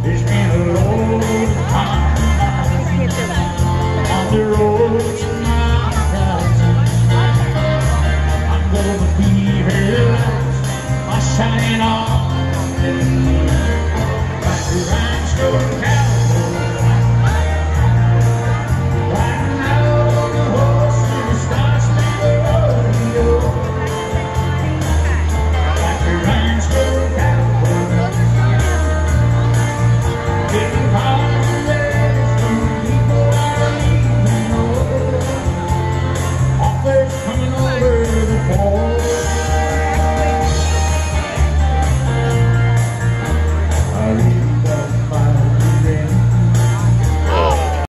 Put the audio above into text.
There's been a load of time on the road to my house. I'm gonna be her, my shining arm.